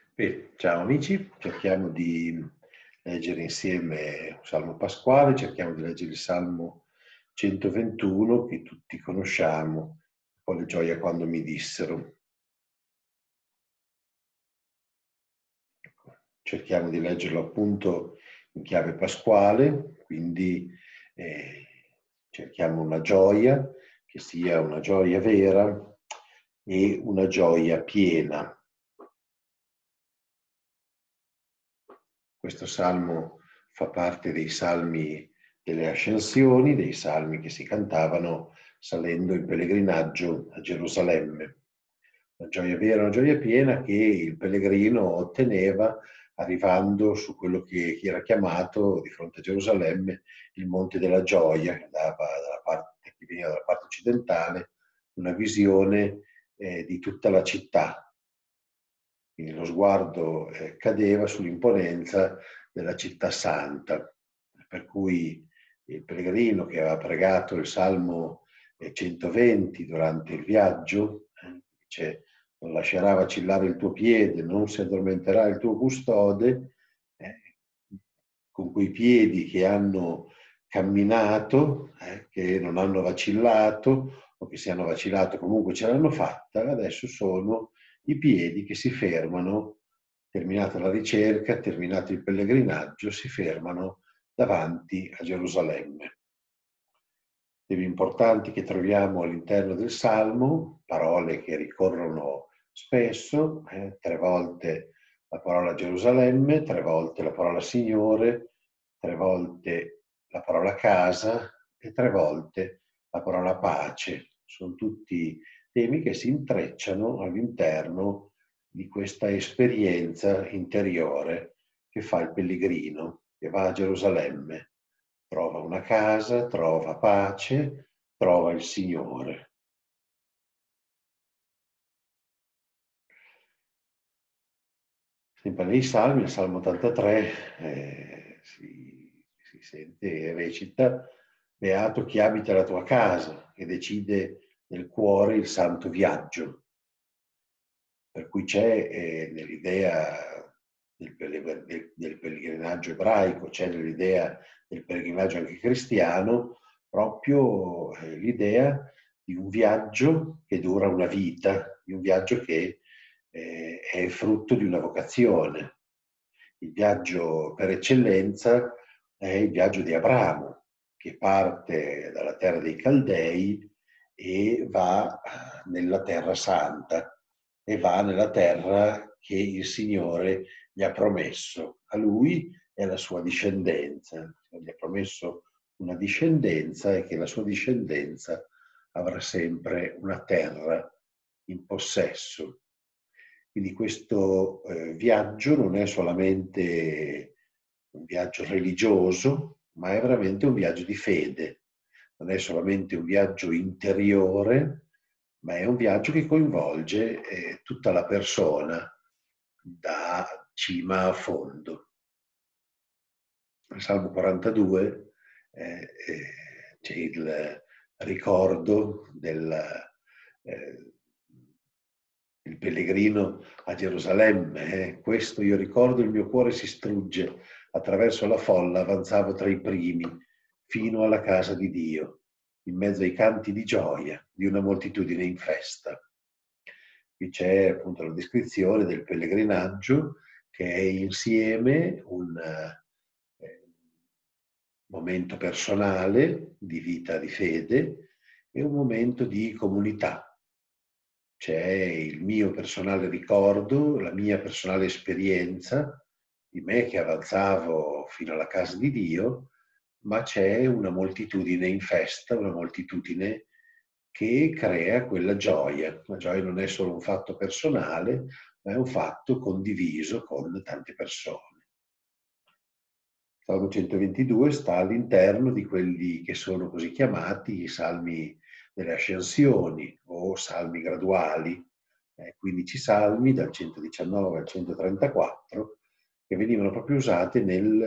Bene, ciao amici, cerchiamo di leggere insieme un salmo pasquale, cerchiamo di leggere il salmo 121 che tutti conosciamo, quale gioia quando mi dissero. Ecco, cerchiamo di leggerlo appunto in chiave pasquale, quindi eh, cerchiamo una gioia che sia una gioia vera e una gioia piena. Questo salmo fa parte dei salmi delle ascensioni, dei salmi che si cantavano salendo in pellegrinaggio a Gerusalemme. Una gioia vera, una gioia piena che il pellegrino otteneva arrivando su quello che era chiamato di fronte a Gerusalemme il Monte della Gioia, che dava dalla parte, che veniva dalla parte occidentale una visione di tutta la città. Quindi lo sguardo cadeva sull'imponenza della città santa, per cui il pellegrino che aveva pregato il Salmo 120 durante il viaggio, dice non lascerà vacillare il tuo piede, non si addormenterà il tuo custode, eh, con quei piedi che hanno camminato, che non hanno vacillato o che se hanno vacillato comunque ce l'hanno fatta, adesso sono i piedi che si fermano, terminata la ricerca, terminato il pellegrinaggio, si fermano davanti a Gerusalemme. Temi importanti che troviamo all'interno del Salmo, parole che ricorrono spesso, 3 volte la parola Gerusalemme, 3 volte la parola Signore, 3 volte la parola casa e 3 volte la parola pace. Sono tutti temi che si intrecciano all'interno di questa esperienza interiore che fa il pellegrino, che va a Gerusalemme. Trova una casa, trova pace, trova il Signore. Sempre nei Salmi, il Salmo 83, si sente e recita: Beato chi abita la tua casa e decide nel cuore il santo viaggio. Per cui c'è nell'idea del pellegrinaggio ebraico, c'è nell'idea del pellegrinaggio anche cristiano, proprio l'idea di un viaggio che dura una vita, di un viaggio che è frutto di una vocazione. Il viaggio per eccellenza è il viaggio di Abramo, che parte dalla terra dei Caldei e va nella terra santa, e va nella terra che il Signore gli ha promesso a lui e alla sua discendenza. Gli ha promesso una discendenza e che la sua discendenza avrà sempre una terra in possesso. Quindi questo viaggio non è solamente un viaggio religioso, ma è veramente un viaggio di fede. Non è solamente un viaggio interiore, ma è un viaggio che coinvolge tutta la persona da cima a fondo. Nel Salmo 42 c'è il ricordo il pellegrino a Gerusalemme. Questo io ricordo, il mio cuore si strugge, attraverso la folla avanzavo tra i primi, fino alla casa di Dio, in mezzo ai canti di gioia di una moltitudine in festa. Qui c'è appunto la descrizione del pellegrinaggio, che è insieme un momento personale di vita di fede e un momento di comunità. C'è il mio personale ricordo, la mia personale esperienza di me che avanzavo fino alla casa di Dio, ma c'è una moltitudine in festa, una moltitudine che crea quella gioia. La gioia non è solo un fatto personale, ma è un fatto condiviso con tante persone. Salmo 122 sta all'interno di quelli che sono così chiamati i salmi delle ascensioni o salmi graduali, 15 salmi dal 119 al 134 che venivano proprio usati nel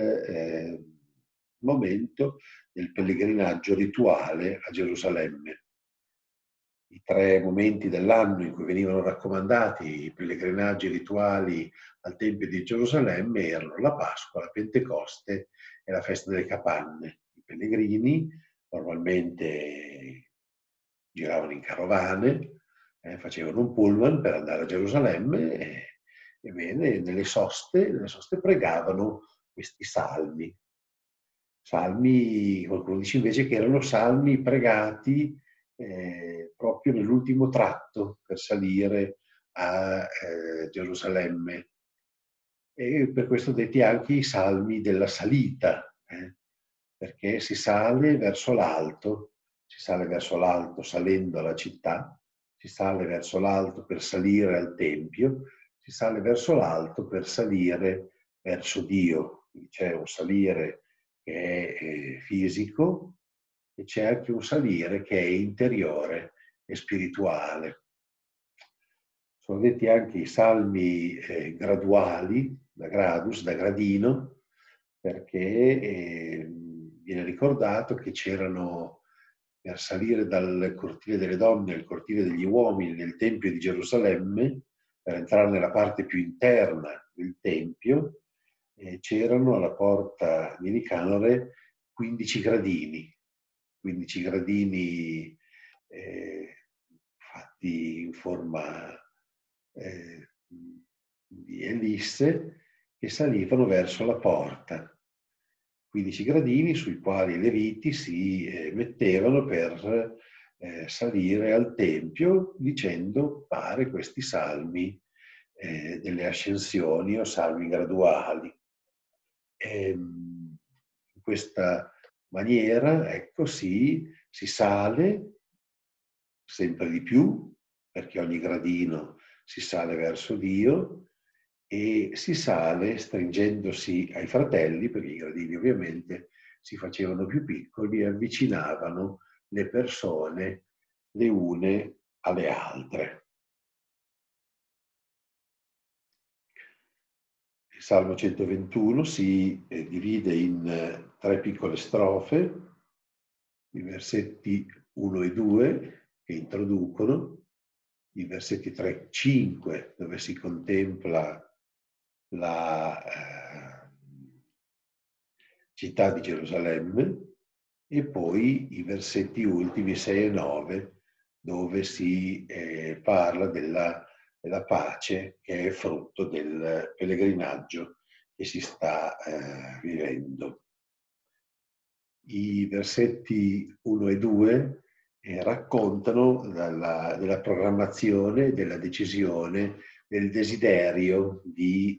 momento del pellegrinaggio rituale a Gerusalemme. i 3 momenti dell'anno in cui venivano raccomandati i pellegrinaggi rituali al Tempio di Gerusalemme erano la Pasqua, la Pentecoste e la festa delle capanne. I pellegrini normalmente giravano in carovane, facevano un pullman per andare a Gerusalemme e, ebbene, nelle soste pregavano questi salmi. Salmi, qualcuno dice invece che erano salmi pregati proprio nell'ultimo tratto per salire a Gerusalemme. E per questo detti anche i salmi della salita, perché si sale verso l'alto salendo alla città, si sale verso l'alto per salire al Tempio, si sale verso l'alto per salire verso Dio. Quindi c'è un salire che è fisico e c'è anche un salire che è interiore e spirituale. Sono detti anche i salmi graduali, da gradus, da gradino, perché viene ricordato che c'erano, per salire dal cortile delle donne al cortile degli uomini nel Tempio di Gerusalemme, per entrare nella parte più interna del Tempio, c'erano alla porta di Nicanore 15 gradini, 15 gradini fatti in forma di ellisse che salivano verso la porta. 15 gradini sui quali i leviti si mettevano per salire al Tempio dicendo fare questi salmi delle ascensioni o salmi graduali. In questa maniera, ecco, si sale sempre di più, perché ogni gradino si sale verso Dio e si sale stringendosi ai fratelli, perché i gradini ovviamente si facevano più piccoli e avvicinavano le persone le une alle altre. Il Salmo 121 si divide in 3 piccole strofe, i versetti 1 e 2 che introducono, i versetti 3 e 5 dove si contempla la città di Gerusalemme e poi i versetti ultimi 6 e 9 dove si parla della pace che è frutto del pellegrinaggio che si sta vivendo. I versetti 1 e 2 raccontano della programmazione, della decisione, del desiderio di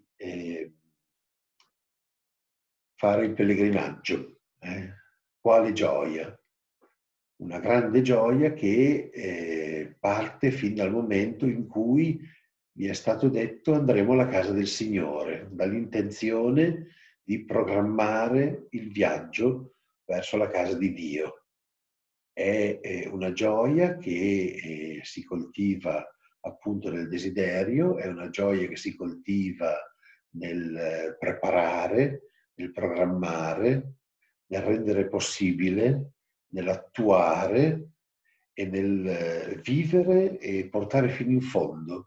fare il pellegrinaggio. Quale gioia! Una grande gioia che parte fin dal momento in cui vi è stato detto andremo alla casa del Signore, dall'intenzione di programmare il viaggio verso la casa di Dio. È una gioia che si coltiva appunto nel desiderio, è una gioia che si coltiva nel preparare, nel programmare, nel rendere possibile, nell'attuare e nel vivere e portare fino in fondo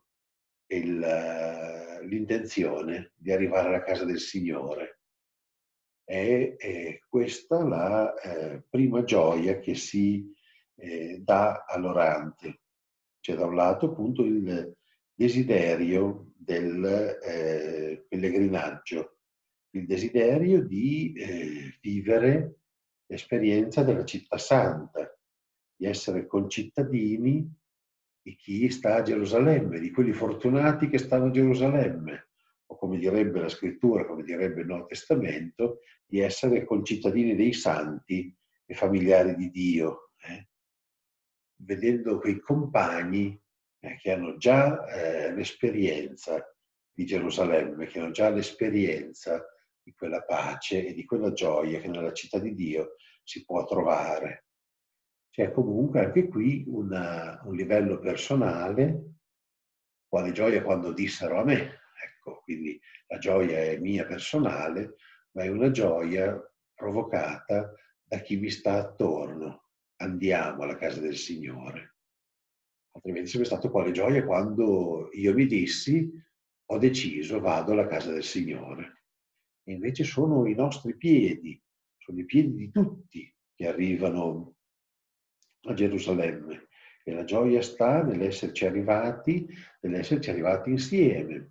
l'intenzione di arrivare alla casa del Signore. È questa la prima gioia che si dà all'orante. C'è da un lato appunto il desiderio del pellegrinaggio, il desiderio di vivere l'esperienza della città santa, di essere concittadini di chi sta a Gerusalemme, di quelli fortunati che stanno a Gerusalemme, o come direbbe la scrittura, come direbbe il Nuovo Testamento, di essere concittadini dei santi e familiari di Dio, vedendo quei compagni che hanno già l'esperienza di Gerusalemme, che hanno già l'esperienza di quella pace e di quella gioia che nella città di Dio si può trovare. C'è comunque anche qui un livello personale, quale gioia quando dissero a me, ecco, quindi la gioia è mia personale, ma è una gioia provocata da chi mi sta attorno. Andiamo alla casa del Signore. altrimenti sarebbe stato quale gioia quando io mi dissi, ho deciso, vado alla casa del Signore. E invece sono i nostri piedi, sono i piedi di tutti che arrivano a Gerusalemme. E la gioia sta nell'esserci arrivati insieme,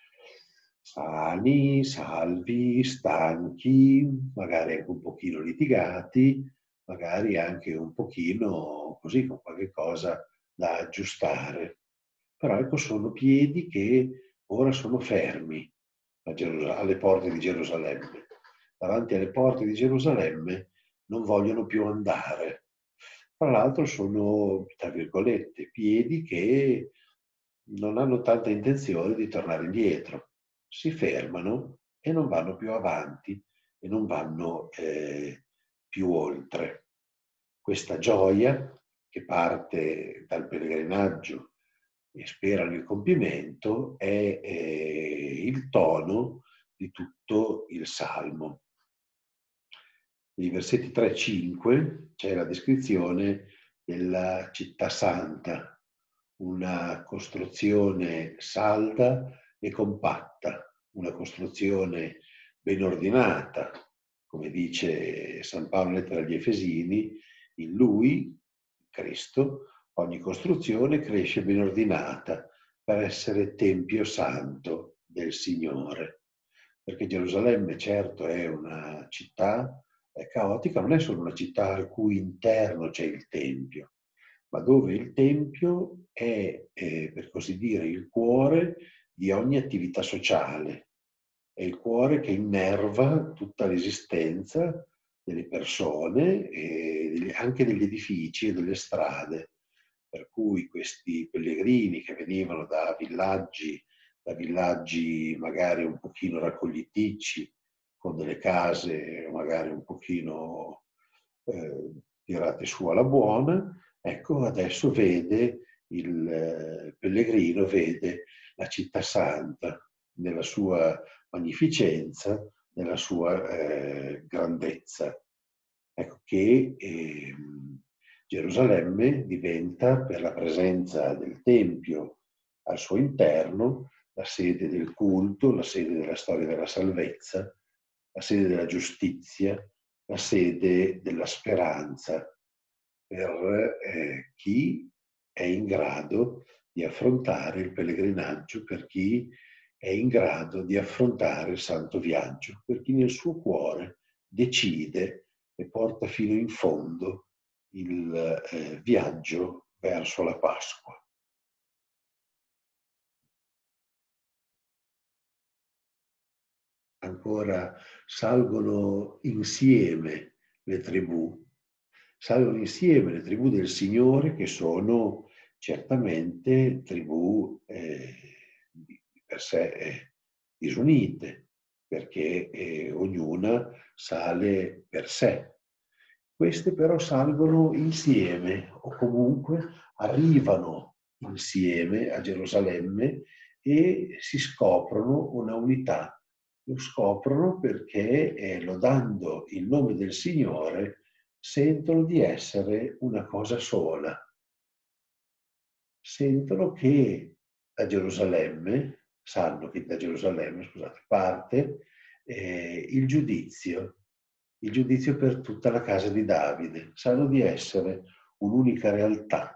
sani, salvi, stanchi, magari anche un pochino litigati, magari anche un pochino così con qualche cosa da aggiustare. Però ecco, sono piedi che ora sono fermi alle porte di Gerusalemme. Davanti alle porte di Gerusalemme non vogliono più andare. Tra l'altro sono, tra virgolette, piedi che non hanno tanta intenzione di tornare indietro. Si fermano e non vanno più avanti e non vanno più oltre. Questa gioia che parte dal pellegrinaggio e sperano il compimento è il tono di tutto il Salmo. Nei versetti 3-5 c'è la descrizione della città santa, una costruzione salda e compatta, una costruzione ben ordinata, come dice San Paolo lettera agli Efesini, in lui, Cristo, ogni costruzione cresce ben ordinata per essere tempio santo del Signore. Perché Gerusalemme certo è una città caotica, non è solo una città al cui interno c'è il Tempio, ma dove il Tempio è, per così dire, il cuore di ogni attività sociale, è il cuore che innerva tutta l'esistenza delle persone e anche degli edifici e delle strade. Per cui questi pellegrini che venivano da villaggi magari un pochino raccogliticci, con delle case magari un pochino tirate su alla buona, ecco adesso vede il pellegrino, vede la città santa nella sua magnificenza, nella sua grandezza. Ecco che Gerusalemme diventa, per la presenza del Tempio al suo interno, la sede del culto, la sede della storia della salvezza, la sede della giustizia, la sede della speranza per chi è in grado di affrontare il pellegrinaggio, per chi è in grado di affrontare il santo viaggio, per chi nel suo cuore decide e porta fino in fondo il viaggio verso la Pasqua. Ancora salgono insieme le tribù del Signore, che sono certamente tribù di per sé disunite, perché ognuna sale per sé. Queste però salgono insieme o comunque arrivano insieme a Gerusalemme e si scoprono una unità. Lo scoprono perché, lodando il nome del Signore, sentono di essere una cosa sola. Sentono che sanno che da Gerusalemme, scusate, parte il giudizio per tutta la casa di Davide. Sanno di essere un'unica realtà.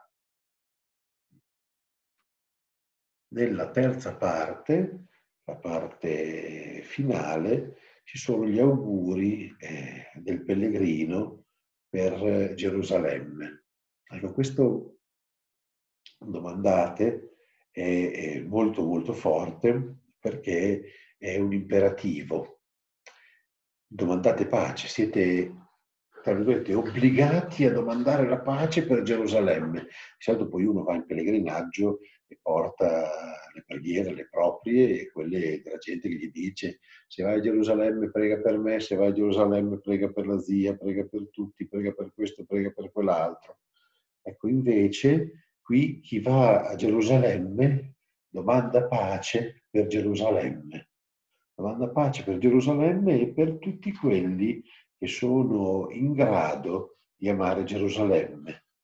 Nella terza parte, la parte finale, ci sono gli auguri del pellegrino per Gerusalemme. Ecco, questo domandate è molto molto forte perché è un imperativo. Domandate pace, siete tra virgolette obbligati a domandare la pace per Gerusalemme. Di solito poi uno va in pellegrinaggio e porta le preghiere, le proprie e quelle della gente che gli dice: se vai a Gerusalemme prega per me, se vai a Gerusalemme prega per la zia, prega per tutti, prega per questo, prega per quell'altro. Ecco, invece qui chi va a Gerusalemme domanda pace per Gerusalemme. Domanda pace per Gerusalemme e per tutti quelli che sono in grado di amare Gerusalemme,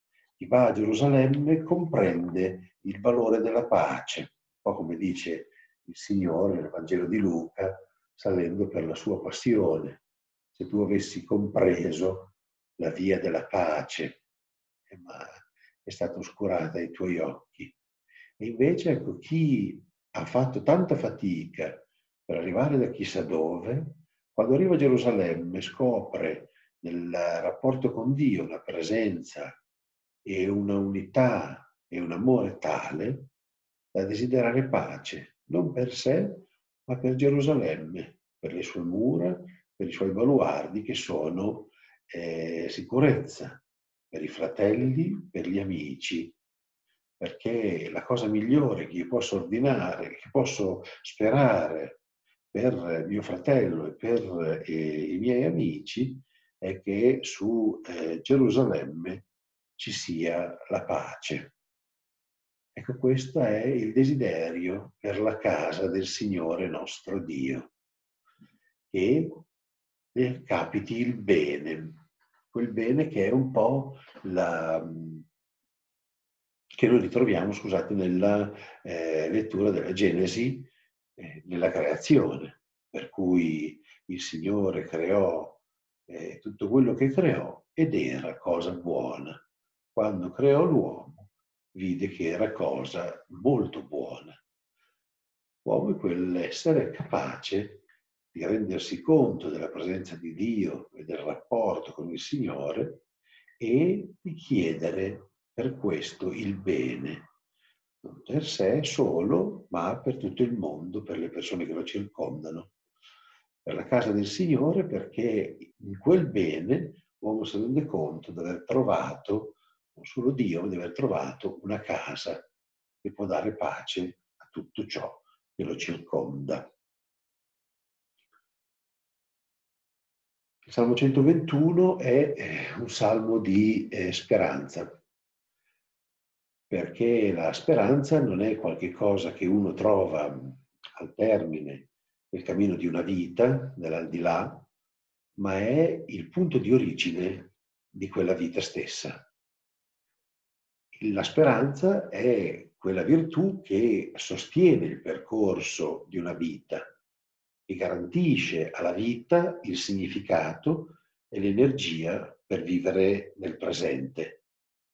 chi va a Gerusalemme comprende il valore della pace, un po' come dice il Signore nel Vangelo di Luca, salendo per la sua passione. Se tu avessi compreso la via della pace, ma è stata oscurata ai tuoi occhi. E invece, ecco, chi ha fatto tanta fatica per arrivare da chissà dove, quando arriva a Gerusalemme scopre nel rapporto con Dio una presenza e una unità e un amore tale da desiderare pace, non per sé, ma per Gerusalemme, per le sue mura, per i suoi baluardi che sono sicurezza, per i fratelli, per gli amici, perché la cosa migliore che io posso ordinare, che posso sperare per mio fratello e per i miei amici, è che su Gerusalemme ci sia la pace. Ecco, questo è il desiderio per la casa del Signore nostro Dio, che capiti il bene, quel bene che è un po' che noi ritroviamo, scusate, nella lettura della Genesi, nella creazione, per cui il Signore creò tutto quello che creò ed era cosa buona. Quando creò l'uomo, vide che era cosa molto buona. L'uomo è quell'essere capace di rendersi conto della presenza di Dio e del rapporto con il Signore e di chiedere per questo il bene, non per sé solo, ma per tutto il mondo, per le persone che lo circondano, per la casa del Signore, perché in quel bene l'uomo si rende conto di aver trovato, non solo Dio, ma di aver trovato una casa che può dare pace a tutto ciò che lo circonda. Il Salmo 121 è un salmo di speranza, perché la speranza non è qualche cosa che uno trova al termine del cammino di una vita, nell'aldilà, ma è il punto di origine di quella vita stessa. La speranza è quella virtù che sostiene il percorso di una vita, che garantisce alla vita il significato e l'energia per vivere nel presente.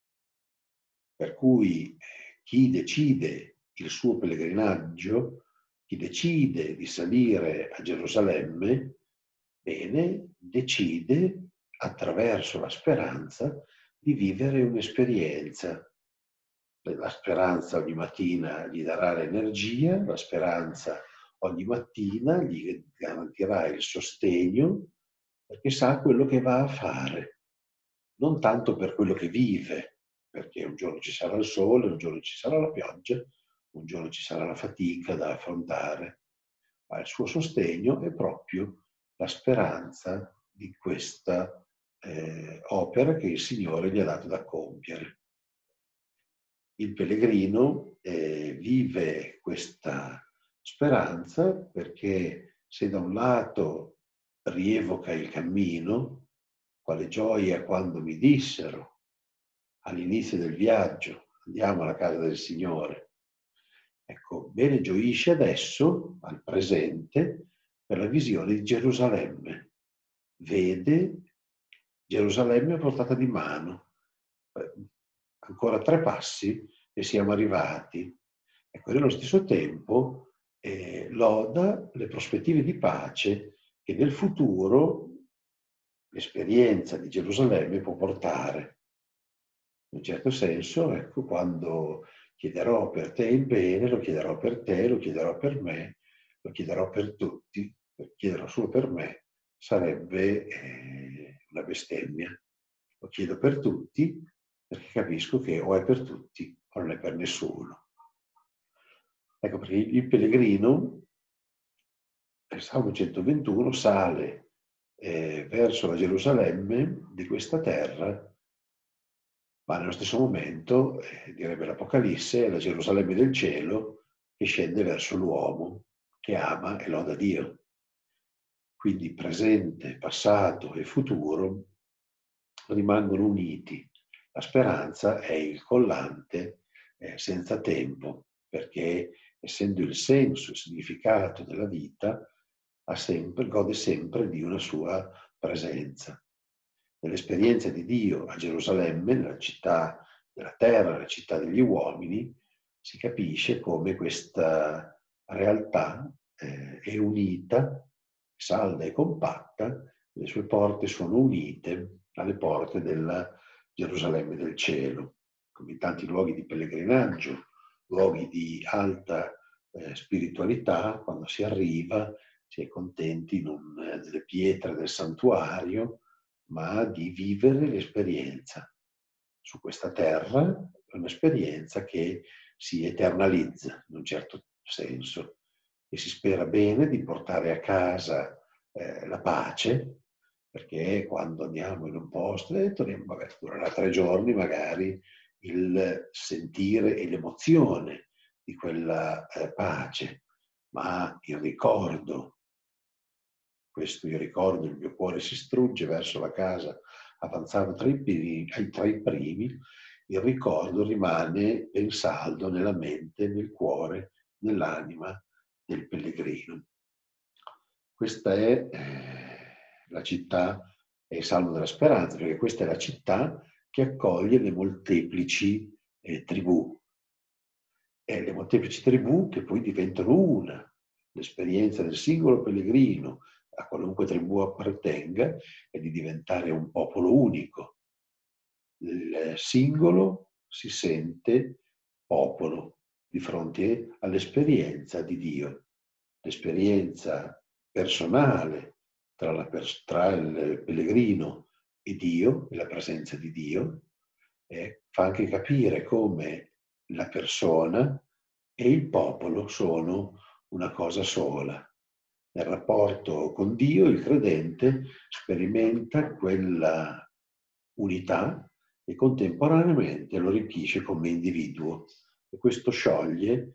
Per cui chi decide il suo pellegrinaggio, chi decide di salire a Gerusalemme, bene, decide attraverso la speranza di vivere un'esperienza. La speranza ogni mattina gli darà l'energia, la speranza ogni mattina gli garantirà il sostegno perché sa quello che va a fare, non tanto per quello che vive, perché un giorno ci sarà il sole, un giorno ci sarà la pioggia, un giorno ci sarà la fatica da affrontare, ma il suo sostegno è proprio la speranza di questa opera che il Signore gli ha dato da compiere. Il pellegrino vive questa speranza perché se da un lato rievoca il cammino, quale gioia quando mi dissero all'inizio del viaggio, andiamo alla casa del Signore. Ecco, bene gioisce adesso, al presente, per la visione di Gerusalemme. Vede Gerusalemme a portata di mano. Ancora 3 passi e siamo arrivati. Ecco, nello stesso tempo loda le prospettive di pace che nel futuro l'esperienza di Gerusalemme può portare. In un certo senso, ecco, quando chiederò per te il bene, lo chiederò per te, lo chiederò per me, lo chiederò per tutti, chiederò solo per me, sarebbe una bestemmia. Lo chiedo per tutti perché capisco che o è per tutti o non è per nessuno. Ecco perché il pellegrino, il Salmo 121, sale verso la Gerusalemme di questa terra, ma nello stesso momento, direbbe l'Apocalisse, è la Gerusalemme del cielo che scende verso l'uomo, che ama e loda Dio. Quindi presente, passato e futuro rimangono uniti. La speranza è il collante senza tempo, perché essendo il senso, il significato della vita, gode sempre di una sua presenza. Nell'esperienza di Dio a Gerusalemme, nella città della terra, la città degli uomini, si capisce come questa realtà è unita, salda e compatta, le sue porte sono unite alle porte della Gerusalemme del cielo, come in tanti luoghi di pellegrinaggio, luoghi di alta spiritualità, quando si arriva si è contenti non delle pietre del santuario, ma di vivere l'esperienza. Su questa terra è un'esperienza che si eternalizza in un certo senso e si spera bene di portare a casa la pace, perché quando andiamo in un posto, durerà 3 giorni magari, il sentire e l'emozione di quella pace, ma il ricordo, questo io ricordo, il mio cuore si strugge verso la casa, avanzavo tra i primi, il ricordo rimane ben saldo nella mente, nel cuore, nell'anima del pellegrino. Questa è la città, è il Salmo della Speranza, perché questa è la città che accoglie le molteplici tribù. E le molteplici tribù che poi diventano una. L'esperienza del singolo pellegrino, a qualunque tribù appartenga, è di diventare un popolo unico. Il singolo si sente popolo di fronte all'esperienza di Dio, l'esperienza personale tra il pellegrino e Dio, e la presenza di Dio, fa anche capire come la persona e il popolo sono una cosa sola. Nel rapporto con Dio il credente sperimenta quella unità e contemporaneamente lo arricchisce come individuo. E questo scioglie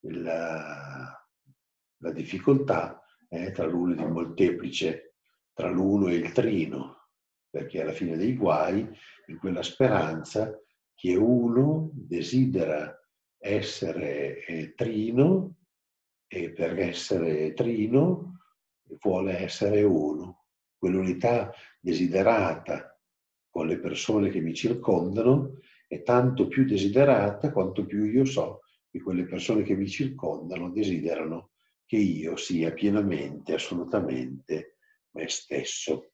la difficoltà tra l'uno ed il molteplice, tra l'uno e il trino, perché alla fine dei guai, in quella speranza, che uno desidera essere trino e per essere trino vuole essere uno. Quell'unità desiderata con le persone che mi circondano è tanto più desiderata quanto più io so che quelle persone che mi circondano desiderano che io sia pienamente, assolutamente me stesso.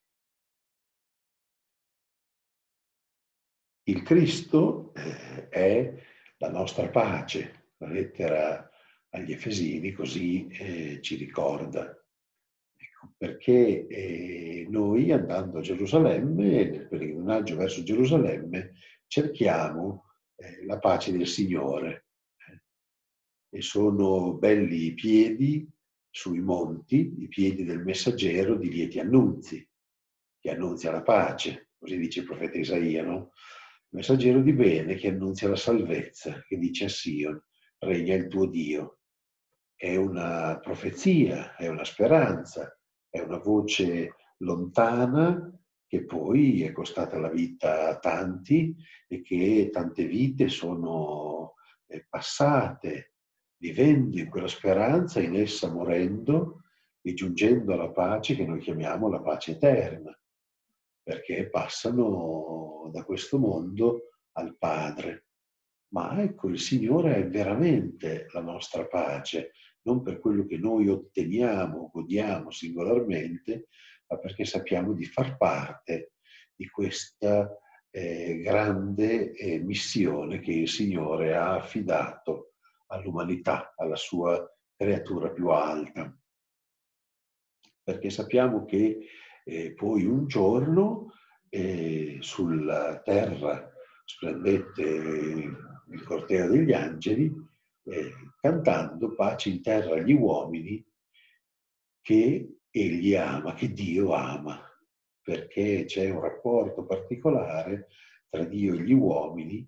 Il Cristo è la nostra pace. La lettera agli Efesini così ci ricorda. Ecco, perché noi andando a Gerusalemme, nel pellegrinaggio verso Gerusalemme, cerchiamo la pace del Signore. E sono belli i piedi sui monti, i piedi del messaggero di lieti annunzi, che annunzia la pace, così dice il profeta Isaia, no? Messaggero di bene che annunzia la salvezza, che dice a Sion, regna il tuo Dio. È una profezia, è una speranza, è una voce lontana che poi è costata la vita a tanti e che tante vite sono passate vivendo in quella speranza, in essa morendo e giungendo alla pace che noi chiamiamo la pace eterna, perché passano da questo mondo al Padre. Ma ecco, il Signore è veramente la nostra pace, non per quello che noi otteniamo, godiamo singolarmente, ma perché sappiamo di far parte di questa grande missione che il Signore ha affidato all'umanità, alla sua creatura più alta. Perché sappiamo che poi un giorno sulla terra splendette il corteo degli angeli, cantando pace in terra agli uomini che egli ama, che Dio ama, perché c'è un rapporto particolare tra Dio e gli uomini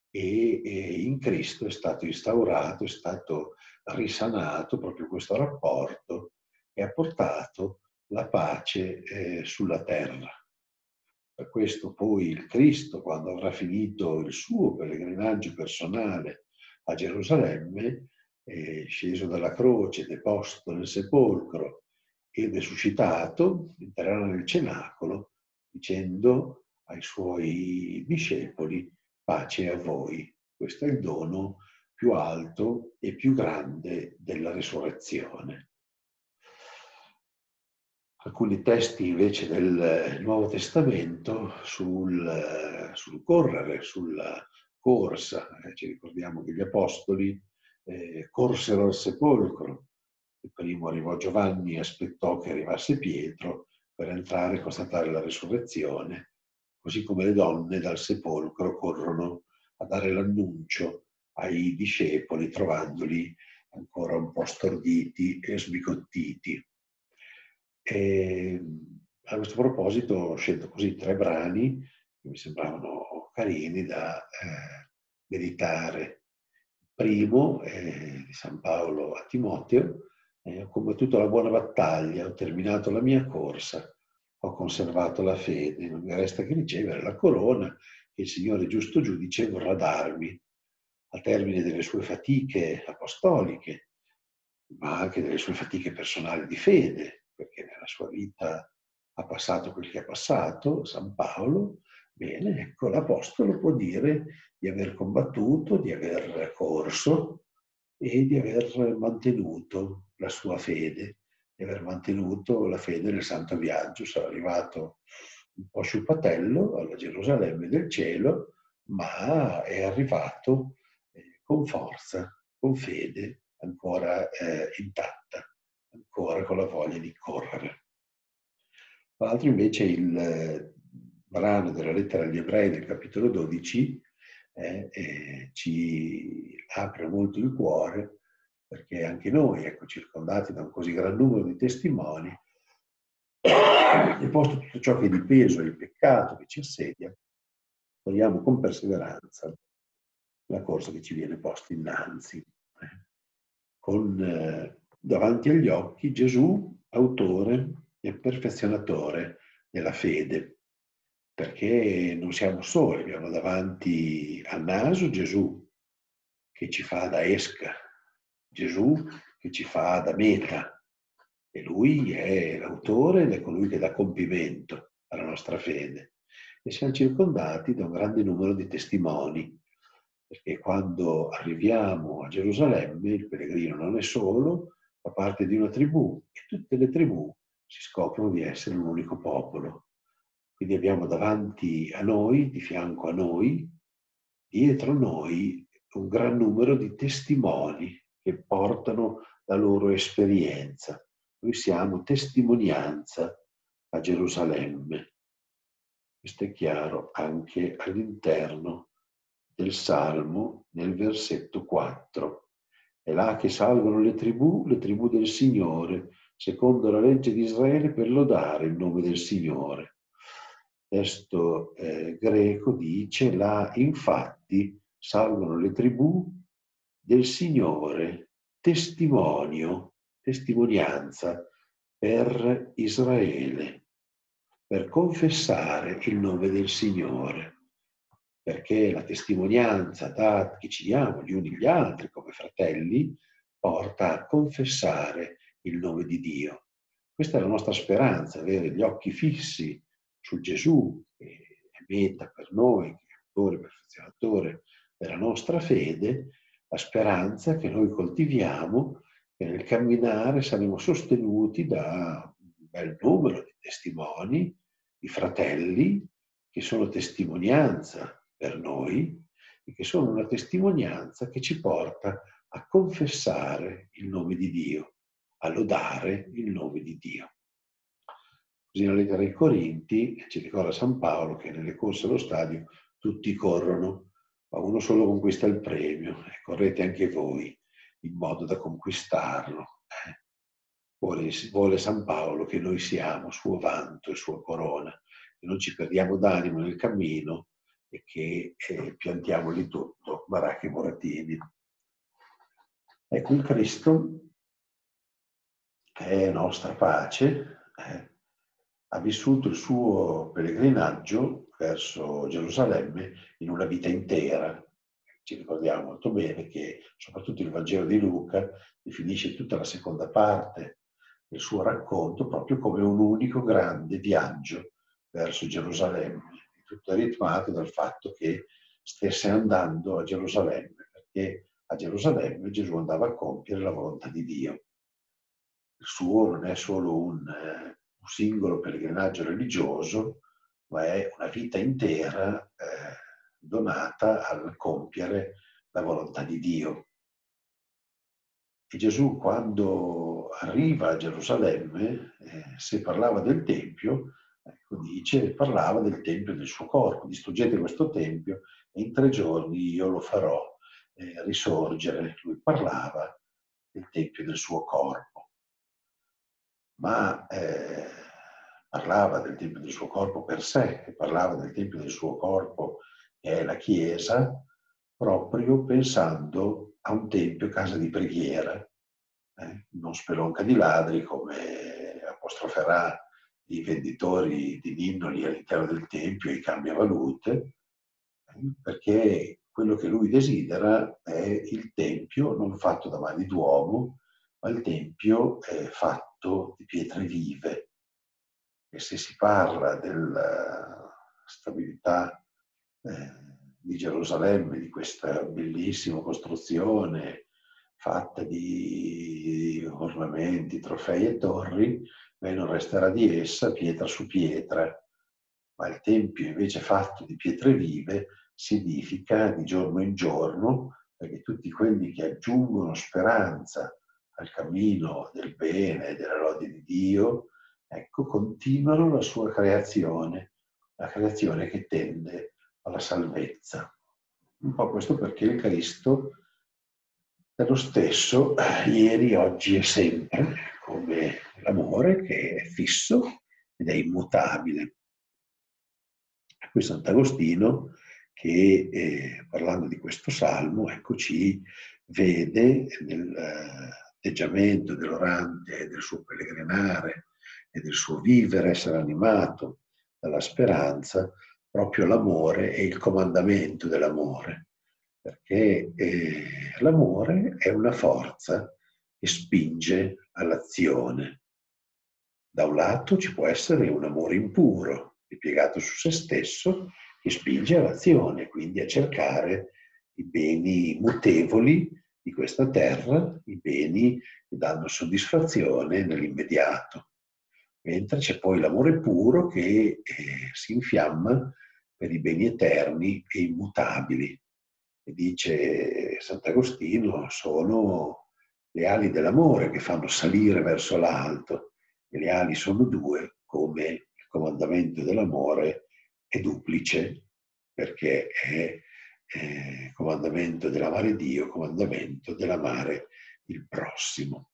e in Cristo è stato instaurato, è stato risanato proprio questo rapporto e ha portato la pace sulla terra. Per questo poi il Cristo, quando avrà finito il suo pellegrinaggio personale a Gerusalemme, è sceso dalla croce, deposto nel sepolcro e risuscitato, entrerà nel cenacolo dicendo ai suoi discepoli: pace a voi. Questo è il dono più alto e più grande della risurrezione. Alcuni testi invece del Nuovo Testamento sul correre, sulla corsa. Ci ricordiamo che gli apostoli corsero al sepolcro. Il primo arrivò Giovanni, aspettò che arrivasse Pietro per entrare e constatare la risurrezione, così come le donne dal sepolcro corrono a dare l'annuncio ai discepoli, trovandoli ancora un po' storditi e sbigottiti. E a questo proposito ho scelto così 3 brani che mi sembravano carini da meditare. Il primo è di San Paolo a Timoteo: ho combattuto la buona battaglia, ho terminato la mia corsa, ho conservato la fede, non mi resta che ricevere la corona che il Signore giusto giudice vorrà darmi al termine delle sue fatiche apostoliche, ma anche delle sue fatiche personali di fede, perché nella sua vita ha passato quel che ha passato, San Paolo. Bene, ecco, l'Apostolo può dire di aver combattuto, di aver corso e di aver mantenuto la sua fede, di aver mantenuto la fede nel santo viaggio. Sarà arrivato un po' sciupatello alla Gerusalemme del cielo, ma è arrivato con forza, con fede, ancora intatta, ancora con la voglia di correre. Tra l'altro invece il brano della lettera agli Ebrei del capitolo 12 ci apre molto il cuore, perché anche noi, ecco, circondati da un così gran numero di testimoni, e posto tutto ciò che è di peso e il peccato che ci assedia, corriamo con perseveranza la corsa che ci viene posta innanzi, con davanti agli occhi Gesù, autore e perfezionatore della fede, perché non siamo soli, abbiamo davanti al naso Gesù che ci fa da esca, Gesù che ci fa da meta, e lui è l'autore ed è colui che dà compimento alla nostra fede. E siamo circondati da un grande numero di testimoni, perché quando arriviamo a Gerusalemme il pellegrino non è solo, fa parte di una tribù, e tutte le tribù si scoprono di essere un unico popolo. Quindi abbiamo davanti a noi, di fianco a noi, dietro noi, un gran numero di testimoni che portano la loro esperienza. Noi siamo testimonianza a Gerusalemme. Questo è chiaro anche all'interno del Salmo, nel versetto 4. È là che salgono le tribù del Signore, secondo la legge di Israele, per lodare il nome del Signore. Il testo greco dice: là infatti salgono le tribù del Signore, testimonianza per Israele, per confessare il nome del Signore, perché la testimonianza che ci diamo gli uni gli altri come fratelli porta a confessare il nome di Dio. Questa è la nostra speranza, avere gli occhi fissi su Gesù, che è meta per noi, che è autore, perfezionatore della nostra fede, la speranza che noi coltiviamo, che nel camminare saremo sostenuti da un bel numero di testimoni, di fratelli, che sono testimonianza per noi e che sono una testimonianza che ci porta a confessare il nome di Dio, a lodare il nome di Dio. Così nella lettera ai Corinti ci ricorda San Paolo che nelle corse allo stadio tutti corrono, ma uno solo conquista il premio, e correte anche voi in modo da conquistarlo. Vuole San Paolo che noi siamo suo vanto e sua corona, che non ci perdiamo d'animo nel cammino e che piantiamo di tutto, baracche e moratini. Ecco, il Cristo è nostra pace, ha vissuto il suo pellegrinaggio verso Gerusalemme in una vita intera. Ci ricordiamo molto bene che soprattutto il Vangelo di Luca definisce tutta la seconda parte del suo racconto proprio come un unico grande viaggio verso Gerusalemme, tutto è ritmato dal fatto che stesse andando a Gerusalemme, perché a Gerusalemme Gesù andava a compiere la volontà di Dio. Il suo non è solo un singolo pellegrinaggio religioso, ma è una vita intera donata al compiere la volontà di Dio. E Gesù, quando arriva a Gerusalemme, se parlava del Tempio, ecco, parlava del Tempio del suo corpo. Distruggete questo Tempio e in 3 giorni io lo farò risorgere. Lui parlava del Tempio del suo corpo, ma parlava del Tempio del suo corpo per sé, e parlava del Tempio del suo corpo che è la Chiesa, proprio pensando a un Tempio casa di preghiera, non spelonca di ladri, come apostroferà i venditori di ninnoli all'interno del Tempio, i cambiavalute, perché quello che lui desidera è il Tempio non fatto da mani d'uomo, ma il Tempio è fatto di pietre vive. E se si parla della stabilità di Gerusalemme, di questa bellissima costruzione fatta di ornamenti, trofei e torri, non resterà di essa pietra su pietra, ma il Tempio invece fatto di pietre vive si edifica di giorno in giorno, perché tutti quelli che aggiungono speranza al cammino del bene e della lode di Dio, ecco, continuano la sua creazione, la creazione che tende alla salvezza. Un po' questo perché il Cristo è lo stesso ieri, oggi e sempre, come l'amore che è fisso ed è immutabile. Qui Sant'Agostino che parlando di questo salmo, ecco, ci vede nell'atteggiamento dell'orante, del suo pellegrinare e del suo vivere, essere animato dalla speranza, proprio l'amore e il comandamento dell'amore, perché l'amore è una forza che spinge all'azione. Da un lato ci può essere un amore impuro, ripiegato su se stesso, che spinge all'azione, quindi a cercare i beni mutevoli di questa terra, i beni che danno soddisfazione nell'immediato. Mentre c'è poi l'amore puro che si infiamma per i beni eterni e immutabili. E dice Sant'Agostino, sono le ali dell'amore che fanno salire verso l'alto. E le ali sono 2, come il comandamento dell'amore è duplice, perché è comandamento dell'amare Dio, comandamento dell'amare il prossimo.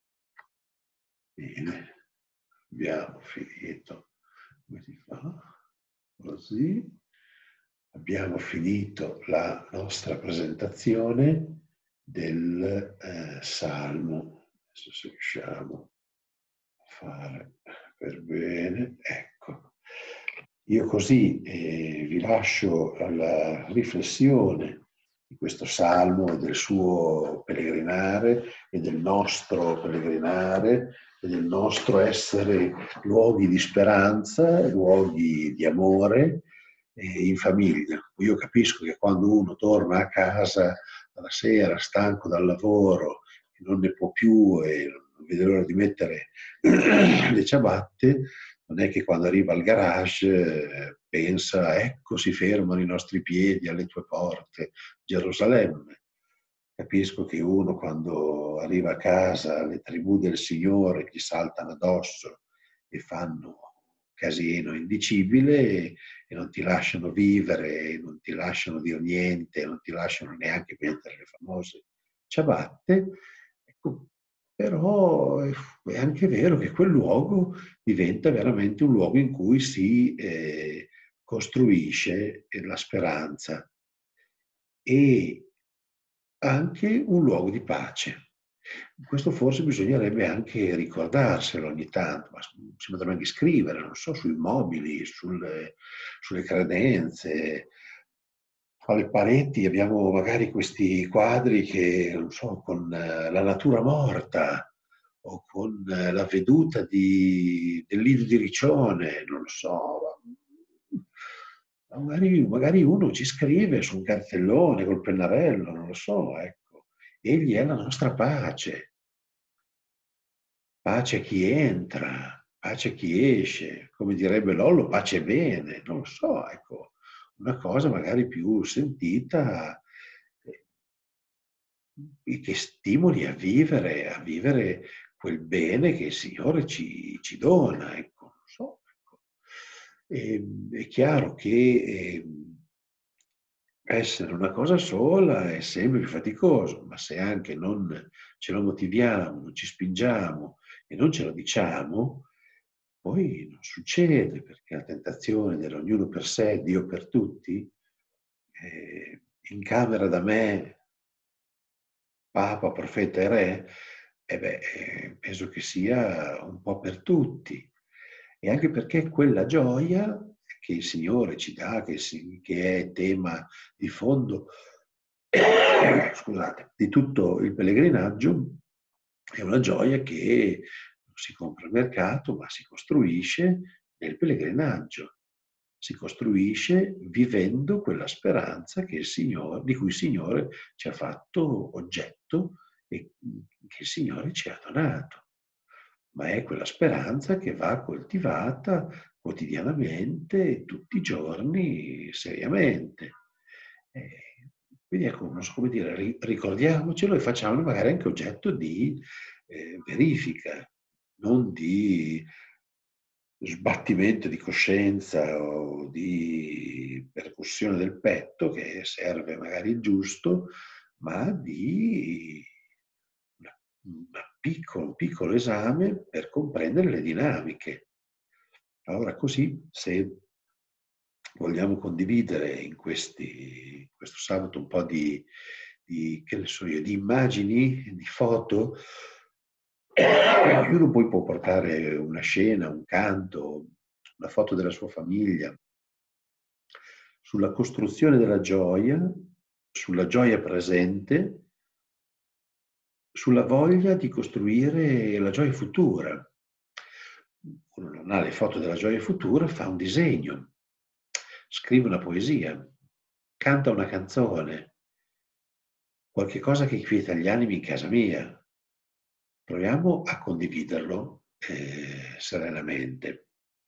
Bene, abbiamo finito. Come si fa? Così. Abbiamo finito la nostra presentazione del Salmo. Adesso se riusciamo a fare per bene. Ecco. Io così vi lascio alla riflessione di questo Salmo e del suo pellegrinare e del nostro pellegrinare e del nostro essere luoghi di speranza, luoghi di amore in famiglia. Io capisco che quando uno torna a casa alla sera stanco dal lavoro, non ne può più e non vede l'ora di mettere le ciabatte, non è che quando arriva al garage pensa, ecco si fermano i nostri piedi alle tue porte, Gerusalemme. Capisco che uno quando arriva a casa, le tribù del Signore gli saltano addosso e fanno casino indicibile e non ti lasciano vivere, non ti lasciano dire niente, non ti lasciano neanche mettere le famose ciabatte. Ecco, però è anche vero che quel luogo diventa veramente un luogo in cui si costruisce la speranza e anche un luogo di pace. Questo forse bisognerebbe anche ricordarselo ogni tanto, ma si potrebbe anche scrivere, non so, sui mobili, sulle credenze. Alle pareti abbiamo magari questi quadri che, non so, con la natura morta o con la veduta del Lido di Riccione, non lo so. Ma magari uno ci scrive su un cartellone col pennarello, non lo so, ecco. Egli è la nostra pace. Pace a chi entra, pace a chi esce, come direbbe Lollo, pace e bene, non lo so, ecco, una cosa magari più sentita e che stimoli a vivere quel bene che il Signore ci dona, ecco, non so, ecco. È chiaro che essere una cosa sola è sempre più faticoso, ma se anche non ce lo motiviamo, non ci spingiamo e non ce lo diciamo, poi non succede, perché la tentazione dell'ognuno per sé, Dio per tutti, in camera da me, Papa, profeta e re, penso che sia un po' per tutti. E anche perché quella gioia che il Signore ci dà, che è tema di fondo, scusate, di tutto il pellegrinaggio, è una gioia che non si compra al mercato, ma si costruisce nel pellegrinaggio. Si costruisce vivendo quella speranza che di cui il Signore ci ha fatto oggetto e che il Signore ci ha donato. Ma è quella speranza che va coltivata quotidianamente, tutti i giorni, seriamente. Quindi ecco, non so come dire, ricordiamocelo e facciamolo magari anche oggetto di verifica, non di sbattimento di coscienza o di percussione del petto, che serve magari il giusto, ma di un piccolo esame per comprendere le dinamiche. Allora così, se vogliamo condividere questo sabato un po' che ne so io, di immagini, di foto, ognuno poi può portare una scena, un canto, una foto della sua famiglia, sulla costruzione della gioia, sulla gioia presente, sulla voglia di costruire la gioia futura. Uno non ha le foto della gioia futura, fa un disegno, scrive una poesia, canta una canzone, qualche cosa che quieta gli animi in casa mia. Proviamo a condividerlo serenamente.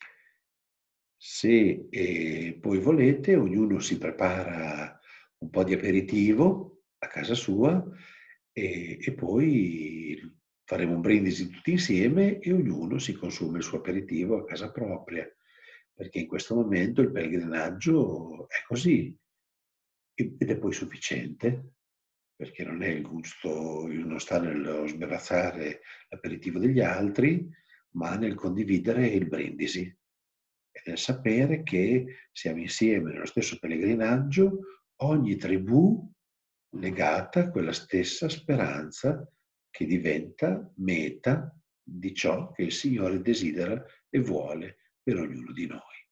Se poi volete, ognuno si prepara un po' di aperitivo a casa sua e poi faremo un brindisi tutti insieme e ognuno si consuma il suo aperitivo a casa propria, perché in questo momento il pellegrinaggio è così ed è poi sufficiente, perché non è il gusto, non sta nello sbarazzare l'aperitivo degli altri, ma nel condividere il brindisi e nel sapere che siamo insieme nello stesso pellegrinaggio, ogni tribù legata a quella stessa speranza che diventa meta di ciò che il Signore desidera e vuole per ognuno di noi.